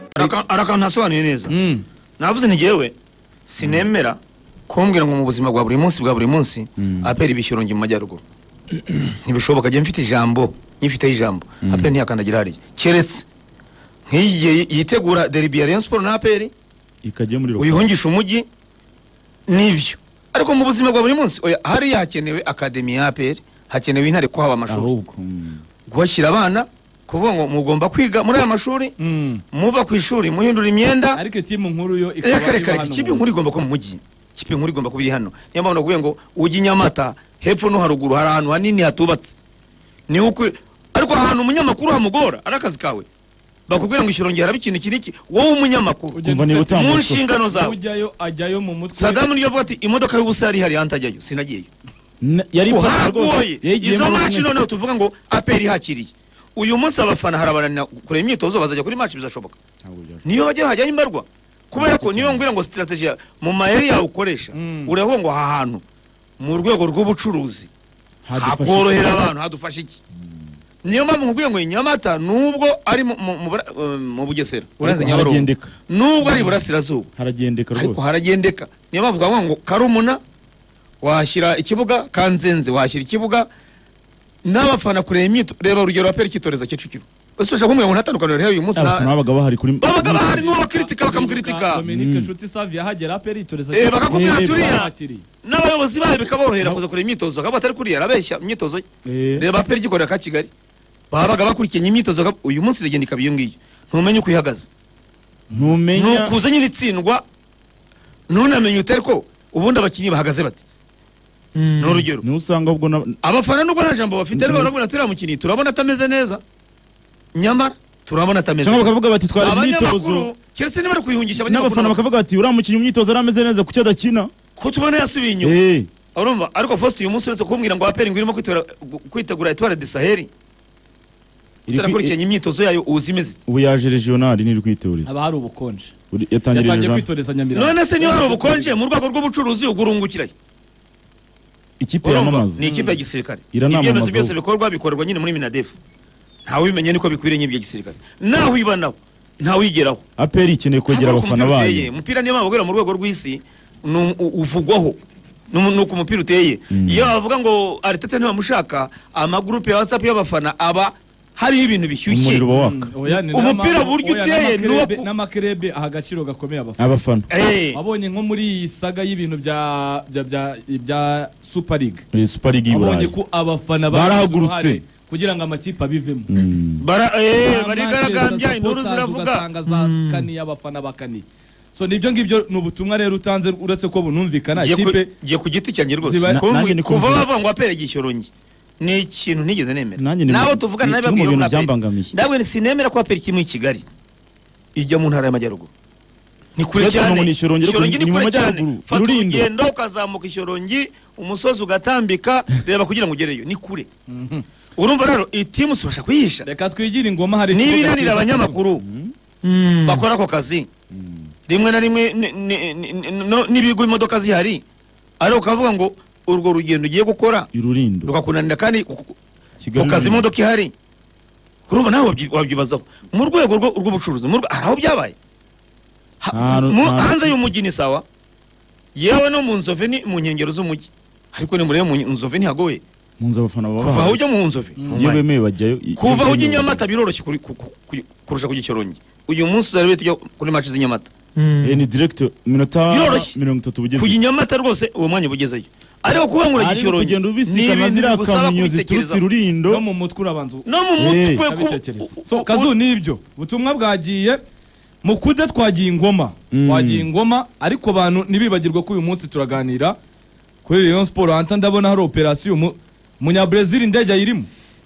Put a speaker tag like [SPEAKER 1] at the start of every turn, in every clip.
[SPEAKER 1] arakantasobanuye neza navuze nti jewe sinemera kumbwira ngo mu buzima bwa buri munsi apera ibishyorongi mu majyaruguru ntibishoboka je mfite ijambo nyifite ijambo apera ntiyakandagira hari keretse nk'igihe yitegura derby ya Rayon Sport na aperi
[SPEAKER 2] ikaje muri
[SPEAKER 1] uyihungisha umujyi nivyo ariko mu buzima bwa buri munsi hari yakenewe academy ya aperi hakenewe intare ko haba amashuri guhashyira abana kuvuga ngo mugomba kwiga muri aya mashuri muva ku ishuri muhindura imyenda
[SPEAKER 3] ariko timu nkuru yo
[SPEAKER 1] ikaba kibi nkuru igomba ko mu mujyi kipi nkuru igomba kubiri hano niyo mpamvu naguye ngo ujye Nyamata hepfo no haruguru hari ahantu hanini hatubatse ni uko ariko ahantu umunyamakuru hamugora arakazi kawe bakubwira ngo ishirongera arabikintu kiniki wowe umunyamakuru mu nshingano zawe
[SPEAKER 3] ajyayo mu mutwe
[SPEAKER 1] Saddam niyo avuga ati imodoka y'ubusa yari hari yantajyayo sinagiyeyo
[SPEAKER 2] yari
[SPEAKER 1] hagoye izo match none tuvuga ngo aperi hakiriye uyu munsi abafana harabarana kure imyitozo bazajya kuri match bizashoboka niyo bajya hajyaho imbarwa kubera ko niyo ngira ngo strategy mu mayeri yawe ukoresha uraho ngo ahantu mu rwego rw'ubucuruzi hakorohera abantu hadufasha iki niyo mpamvu nkubwiye ngo Nyamata nubwo ari mu Bugesera urenze Nyabarongo nubwo ari burasirazuba
[SPEAKER 2] haragendeka rwose
[SPEAKER 1] ariko haragendeka niyo mpamvu bavuga ngo Karumuna washyira ikibuga Kanzenze washyira ikibuga n'abafana kure imyito reba urugero apera ikitoreza Kicukiro usosha kumwe ngo ntatandukaniro rero uyu munsi
[SPEAKER 2] nabaga bahari kuri
[SPEAKER 1] babaga bahari no bakritika bakamukritika
[SPEAKER 3] Dominique Nshuti Savia hagera apera itoreza
[SPEAKER 1] bakakubwira turiya n'abayobozi bayo bikaborohera kuza kure imyitozo akaba atari kuri yarabeshya imyitozo reba apera igikorera ka Kigali babaga bakurikiye imyitozo uyu munsi regenda ikabiyo ngiyo ntumenye uko ihagaze
[SPEAKER 2] ntumenya
[SPEAKER 1] nukuze nyine itsindwa ntunamenye utari ko ubundi abakinyi bahagaze bati n'urugero
[SPEAKER 2] ni usanga ubwo
[SPEAKER 1] abafana nubwo nta jambo bafite ariko barabona turi mukini turabona atameze neza nyamara turabona atameze
[SPEAKER 2] cyangwa bakavuga bati twari imyitozo
[SPEAKER 1] keretse niba ari kuyihungisha abanyamakuru
[SPEAKER 2] n'abafana bakavuga bati uriya mukinyi imyitozo arameze neza kucyo adakina
[SPEAKER 1] ko tubona yasubiye inyuma urumva ariko Faustin uyu munsi uretse kumbwira ngo aperi ngirimo kwitegura Etoile du Sahel turakurikiranye imyitozo yayo uzimeze
[SPEAKER 2] ubu yaje regional ni kwiteuriza
[SPEAKER 3] aba hari ubukonje
[SPEAKER 2] yatangiye
[SPEAKER 3] kwitoreza Nyamirambo
[SPEAKER 1] none se niba hari ubukonje mu rwego rw'ubucuruzi ugurungukirayo
[SPEAKER 2] ikipe yamamaza
[SPEAKER 1] ni ikipe ya gisirikare
[SPEAKER 2] iranamamaza
[SPEAKER 1] byose bikorwa nyine muri Minadef ntawe bimenye niko bikwiriye nyibye gisirikare naho ibanaho ntawe igeraho
[SPEAKER 2] aperi ikeneye kwegera abafana bayo
[SPEAKER 1] umupira niyo mabogera mu rwego rw'isi uvugwaho nuko umupira uteye iyo bavuga ngo Arteta ntibamushaka amagroupe ya WhatsApp y'abafana aba hari ibintu bishyushye umupira buryo uteye
[SPEAKER 3] n'amakrebe ahagaciro gakomeye
[SPEAKER 2] abafana
[SPEAKER 3] abonye nko muri saga y'ibintu bya Super League
[SPEAKER 2] abonye
[SPEAKER 3] ko abafana barahagurutse kugira ngo amakipe abivemo
[SPEAKER 1] barigaragambya induru ziravuga
[SPEAKER 3] ugasanga za kani y'abafana bakani so nibyo ngibyo nubutumwa rero utanze uretse ko bunumvikana ikipe
[SPEAKER 1] giye ku giti cyanjye rwose kuva bavuga ngo apere gishorongi ni ikintu ntigeze nemera nawe tuvugana n'ababwiye ngo ndabwe sinemera ko aperi kimwe i Kigali ijya mu ntara y'amajyaruguru ni kure cyane ishyorongi ni kure cyane fata urugendo ukazamuka ishyorongi umusozi ugatambika reba kugira ngo ugereyo ni kure urumva rero itimu subasha kuyisha
[SPEAKER 3] reka twigira ingoma hari
[SPEAKER 1] nibiranira abanyamakuru bakora ako kazi rimwe na rimwe n'ibigo imodoka zihari ariko ukavuga ngo urwo rugendo ugiye gukora rukakunanira kandi ukaza imodoka ihari urumva nawe wabyibazaho mu rwego rw'ubucuruzi aho byabaye hanze y'umujyi ni sawa yewe no mu Nzove ni mu nkengero z'umujyi ariko ni murebe mu Nzove ntihagoye
[SPEAKER 2] munza abafana baba
[SPEAKER 1] kuva ujya mu Nzove
[SPEAKER 2] iyo bemeye bajyayo
[SPEAKER 1] kuva ujya Nyamata biroroshye kurusha ku Gicorongi uyu munsi uzarebe tujya kuri match z'Inyamata
[SPEAKER 2] ni direct minota 30 bugeze
[SPEAKER 1] kujya Nyamata rwose uwo mwanya bugezeyo ariko kuba ngura Gicorongi
[SPEAKER 2] kugenda ubisikana zira kamunyo ziturutse Rurindo
[SPEAKER 3] no mu mutwe urabanza
[SPEAKER 1] no mu mutwe
[SPEAKER 3] so kazu nibyo butumwa bwagiye mu kude twagiye ingoma ariko abantu nibibagirwa ko uyu munsi turaganira kuri Rayon Sport anta ndabona hari operation munya Brazil indege ayirimo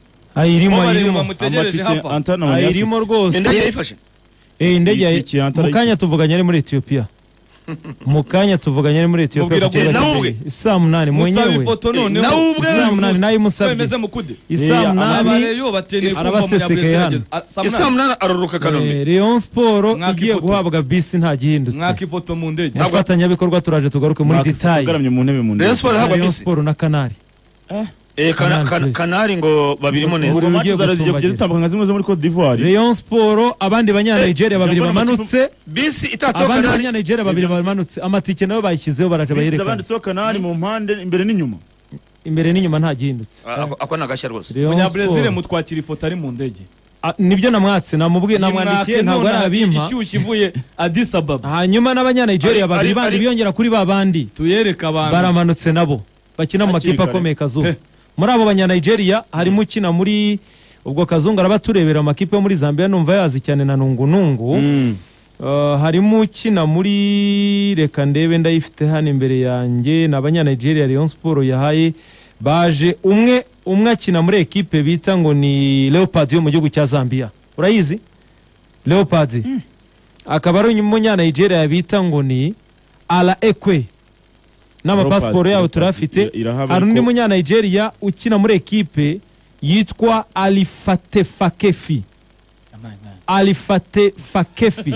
[SPEAKER 4] ayirimo rwose
[SPEAKER 1] indege yifashe
[SPEAKER 4] indege mukanya tuvuganye ari muri Ethiopia mukanya tuvuganye ari muri Ethiopia saa 8 mwenyewe saa 8 nayo musabye saa 8 arabasesekaye hano
[SPEAKER 1] saa 8 aruruka Kanombe
[SPEAKER 4] Rayon Sport igiye guhabwa bisi nta gihindutse
[SPEAKER 3] mwakifoto mu ndege
[SPEAKER 4] afatanya bikorwa turaje tugaruke muri detail
[SPEAKER 2] garamye mu ntebe mu ndege
[SPEAKER 1] Rayon Sport ihabwa
[SPEAKER 4] Rayon
[SPEAKER 1] bisi
[SPEAKER 4] Sport na Canal
[SPEAKER 1] Kanari ngo babirimo neza.
[SPEAKER 2] Ubu match zarazigiye kugeza zitambuka nka zimwe zo muri Cote d'Ivoire.
[SPEAKER 4] Rayon Sport abandi banya-Nigeria babiri bamanutse.
[SPEAKER 1] Bisi itatseho
[SPEAKER 4] Abandi
[SPEAKER 1] Kanari.
[SPEAKER 4] banya-Nigeria babiri bamanutse. Amatike nayo bayishyizeho baraje bayerekana.
[SPEAKER 2] Zabanditseho Kanari mu mpande imbere n'inyuma.
[SPEAKER 4] Imbere n'inyuma nta gihindutse.
[SPEAKER 1] Ako nagashya rwose.
[SPEAKER 3] Munyabrazil mutwakira ifoto ari mu ndege.
[SPEAKER 4] Nibyo namwatse namubwiye namwandikiye ntabwo arabimpa.
[SPEAKER 3] Ishyushye ivuye Addis Ababa.
[SPEAKER 4] Hanyuma n'abanya-Nigeria babiri bandi biyongera kuri babandi.
[SPEAKER 3] Tuyereka abantu.
[SPEAKER 4] Baramanutse nabo. Bakina mu makipe akomeye Kazuba. Muri abo banya-Nigeria harimo ukina muri ubwo Kazungu arabaturebera amakipe yo muri Zambia numva yazi cyane na Nungunungu. Harimo ukina muri reka ndebe ndayifite hano imbere yanjye n'abanya-Nigeria Rayon Sport yahaye baje umwe akina muri ekipe bita ngo ni Leopard yo mu gihugu cya Zambia. Urayizi? Leopard. Akaba ari umunya-Nigeria bita ngo ni Ala Ekwe. N'amapasiporo yabo turafite. Hari undi munya-Nigeria ukina muri ekipe yitwa Alifate Fakefi. Alifate Fakefi.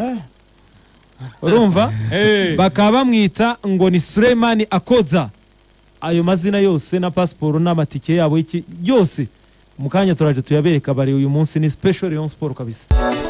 [SPEAKER 4] Urumva? Bakaba bamwita ngo ni Suleimani Akoza. Ayo mazina yose na pasiporo n'amatike yabo iki yose mukanya turaje tuyabereka bari uyu munsi ni special Rayon Sport kabisa.